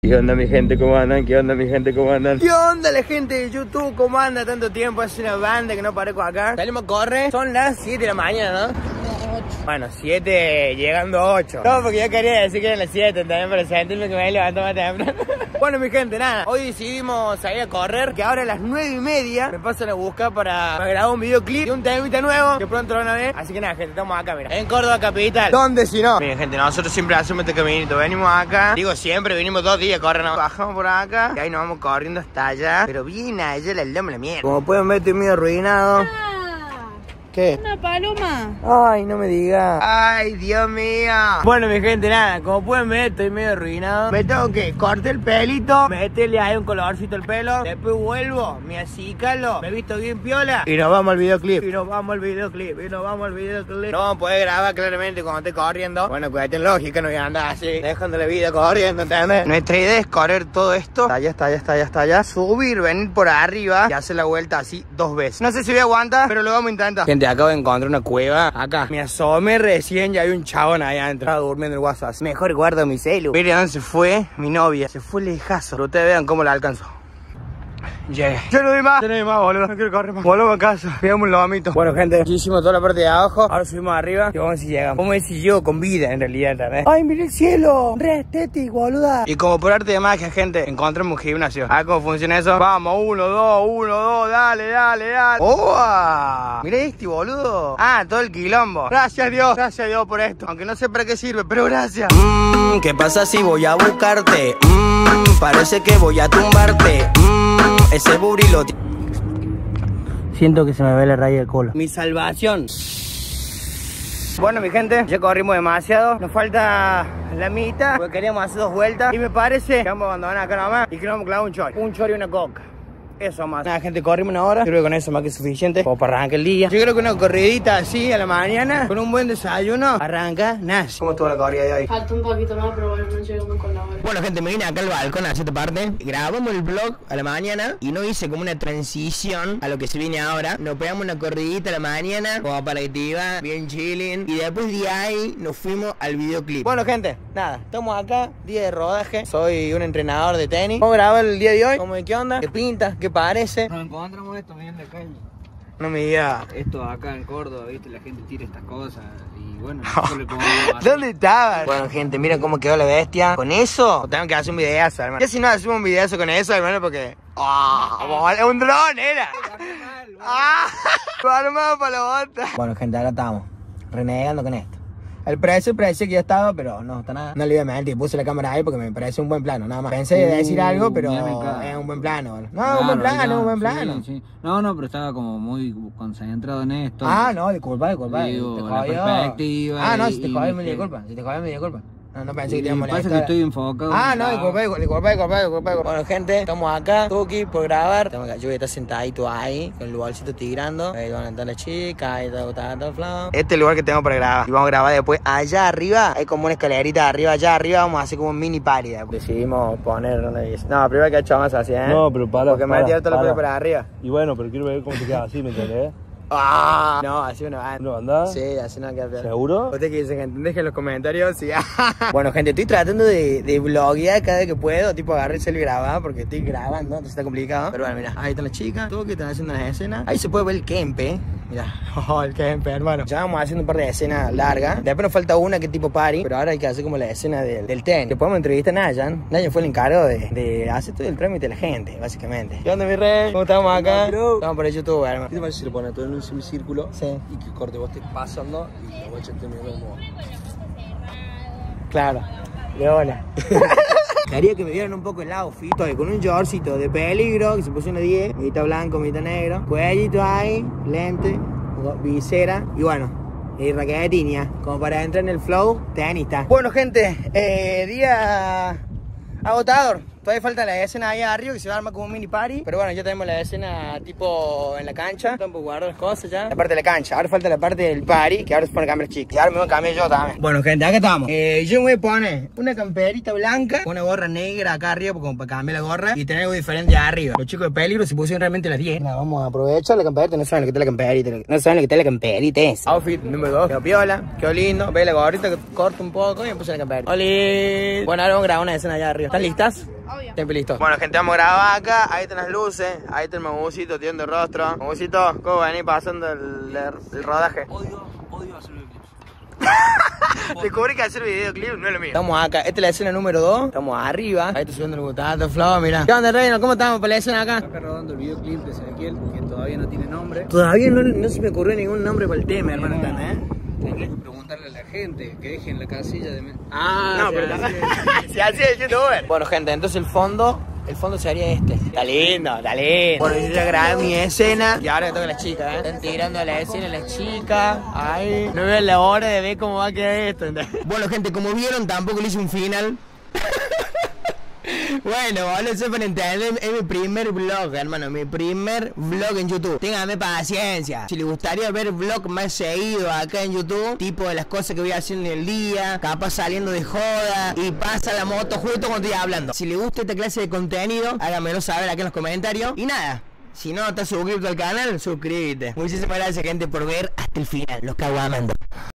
¿Qué onda mi gente? ¿Cómo andan? ¿Qué onda mi gente? ¿Cómo andan? ¿Qué onda la gente de YouTube? ¿Cómo anda? Tanto tiempo, hace una banda que no parezco acá. Salimos a correr, son las 7 de la mañana, ¿no? Bueno, 7 llegando a 8. No, porque yo quería decir que eran las 7 también, pero sentirme que me levanto más temprano. Bueno mi gente, nada, hoy decidimos salir a correr, que ahora a las 9:30 me pasan a buscar para grabar un videoclip de un temita nuevo que pronto lo van a ver. Así que nada gente, estamos acá, mira, en Córdoba capital. ¿Dónde si no? Miren gente, nosotros siempre hacemos este caminito, venimos acá. Digo siempre, venimos 2 días, corren, bajamos por acá y ahí nos vamos corriendo hasta allá. Pero bien allá la loma la mierda. Como pueden ver estoy medio arruinado. ¿Qué? Una paloma. Ay, no me digas. Ay, Dios mío. Bueno, mi gente, nada, como pueden ver, estoy medio arruinado. Me tengo que cortar el pelito, meterle ahí un colorcito al pelo. Después vuelvo, me acicalo, me visto bien piola. Y nos vamos al videoclip. Nos vamos a poder grabar claramente cuando esté corriendo. Bueno, cuídate en lógica, no voy a andar así, dejando la vida corriendo, ¿entendés? Nuestra idea es correr todo esto. Hasta allá. Subir, venir por arriba y hacer la vuelta así 2 veces. No sé si voy a aguantar, pero lo vamos a intentar. Gente, acabo de encontrar una cueva. Acá me asomé recién y hay un chabón ahí adentro. Estaba durmiendo en el WhatsApp. Mejor guardo mi celu. Miren dónde se fue mi novia. Se fue lejazo. Pero ustedes vean cómo la alcanzó. Llegué. Yo no doy más, boludo. No quiero correr más. Volvamos a casa. Pegamos un lomito. Bueno, gente, ya hicimos toda la parte de abajo. Ahora subimos arriba y vamos a ver si llegamos. Vamos a ver si llego con vida, en realidad, ¿sabes? ¡Ay, mira el cielo! Re estético, boluda. Y como por arte de magia, gente, encontramos un gimnasio. A ver cómo funciona eso. Vamos, 1, 2, dale. ¡Oh! Mira este, boludo. Ah, todo el quilombo. Gracias Dios por esto. Aunque no sé para qué sirve, pero gracias. ¿Qué pasa si voy a buscarte? Parece que voy a tumbarte. Ese burilo. Siento que se me ve la raya de cola. Mi salvación. Bueno mi gente, ya corrimos demasiado. Nos falta la mitad, porque queríamos hacer 2 vueltas. Y me parece que vamos a abandonar acá nomás y que nos vamos a clavar un chori y una coca. Eso más. Nada gente, corrimos 1 hora. Creo que con eso más que suficiente como para arrancar el día. Yo creo que una corridita así a la mañana con un buen desayuno arranca nazi. ¿Cómo estuvo la corrida de hoy? Falta un poquito más, pero bueno, no llegamos con la hora. Bueno gente, me vine acá al balcón a esta parte. Grabamos el vlog a la mañana y no hice como una transición a lo que se viene ahora. Nos pegamos una corridita a la mañana como para activa, bien chilling. Y después de ahí nos fuimos al videoclip. Bueno gente, nada, estamos acá, día de rodaje. Soy un entrenador de tenis. Vamos a grabar el día de hoy. ¿Cómo de qué onda? ¿Qué pinta? ¿Qué parece? Nos encontramos esto bien de calle. No me digas. Esto acá en Córdoba, viste, la gente tira estas cosas y bueno, ¿Dónde estaban? Bueno gente, miren cómo quedó la bestia. ¿Con eso? Tengo que hacer un videazo, hermano. Ya si no hacemos un videazo con eso, hermano, porque... ¡Oh! Un dron era. ¡Ah! Armado para la bota. Bueno gente, acá estamos renegando con esto. El precio que ya estaba, pero no está nada. No le iba a mentir, puse la cámara ahí porque me parece un buen plano, nada más. Pensé de decir algo, pero es un buen plano. No, un buen plano. Sí. No, pero estaba como muy concentrado en esto. Ah, no, disculpa. Digo, la perspectiva. Ah, no, si te jodí, me disculpa. No pensé que te iba a molestar. Pasa que estoy enfocado. Ah, no, disculpa. Bueno, gente, estamos acá, Tuki, por grabar. Yo voy a estar sentadito ahí, con el bolsito tirando. Ahí van a estar las chicas, ahí está flow. Este es el lugar que tengo para grabar. Y vamos a grabar después allá arriba. Hay como una escalerita arriba, allá arriba vamos a hacer como un mini party. Decidimos poner donde dice. No, primero que ha hecho más así, ¿eh? No, pero para. Porque me ha tirado todo lo que para arriba. Y bueno, pero quiero ver cómo te queda así, ¿me entendés? Ah, no, así uno va. ¿No andás? Sí, así no queda peor. ¿Seguro? Ustedes que dicen, gente, dejen en los comentarios. Sí. Bueno, gente, estoy tratando de vloguear cada vez que puedo. Tipo, agarré el cel y grabar porque estoy grabando, entonces está complicado. Pero bueno, mira, ahí están las chicas. Todo que están haciendo las escenas. Ahí se puede ver el kempe. Mira, el kempe, hermano. Ya vamos haciendo un par de escenas largas. Después nos falta una que es tipo party. Pero ahora hay que hacer como la escena del tenis. Que podemos entrevistar a Nayan. Nayan fue el encargado de hacer todo el trámite de la gente, básicamente. ¿Qué onda, mi rey? ¿Cómo estamos acá? Estamos por el YouTube, hermano. ¿Qué te parece si le pones todo en un semicírculo? Sí. Y que corte vos estés pasando y la bocha esté mirando como... Claro, de hola. Quería que me dieran un poco el outfit. Estoy con un shortcito de peligro, que se puso una 10, mitad blanco, mitad negro. Cuellito ahí, lente, visera y bueno, y raquetinia, como para entrar en el flow tenista. Bueno gente, día agotador. Todavía falta la escena ahí arriba que se va a armar como un mini party. Pero bueno, ya tenemos la escena tipo en la cancha. Tampoco guardo las cosas ya. La parte de la cancha. Ahora falta la parte del party, que ahora se pone cámaras chicas. Y ahora me voy a cambiar yo también. Bueno, gente, acá estamos. Yo me voy a poner una camperita blanca, una gorra negra acá arriba, como para cambiar la gorra. Y tener algo diferente arriba. Los chicos de Peligro se pusieron realmente las 10. Nada, vamos a aprovechar la camperita. No saben lo que está la camperita. No saben lo que está la camperita es. Outfit número 2. Quedó piola, quedó lindo. Ve la gorrita que corta un poco y me puse la camperita. ¡Oli! Bueno, ahora vamos a grabar una escena allá arriba. ¿Están listas? Obvio. Siempre listo. Bueno, gente, vamos a grabar acá. Ahí están las luces. Ahí está el mamusito tirando el rostro. Mamusito, ¿cómo venís pasando el rodaje? Odio hacer videoclips. Descubrí que hacer videoclip no es lo mío. Estamos acá. Esta es la escena número 2. Estamos arriba. Ahí está subiendo el butato, Flo, mirá. ¿Qué onda, Reino? ¿Cómo estamos para la escena acá? Acá rodando el videoclip de Ezequiel, que todavía no tiene nombre. Todavía no se me ocurrió ningún nombre para el tema, hermano. ¿Entendés? Tendría que preguntarle a la gente que dejen la casilla de... No, pero si así es el youtuber. Bueno, gente, entonces el fondo sería este. Está lindo, está lindo. Bueno, yo ya grabé mi escena. Y ahora que toca las chicas, Están tirando a la escena las chicas. Ay, no veo la hora de ver cómo va a quedar esto. Bueno, gente, como vieron, tampoco le hice un final. Bueno, no sepan entender, es mi primer vlog, hermano, mi primer vlog en YouTube. Ténganme paciencia. Si les gustaría ver vlog más seguido acá en YouTube, tipo de las cosas que voy haciendo en el día, capaz saliendo de joda y pasa la moto justo cuando estoy hablando. Si les gusta esta clase de contenido, háganmelo saber acá en los comentarios. Y nada, si no estás suscrito al canal, suscríbete. Muchísimas gracias, gente, por ver hasta el final. Los cago amando.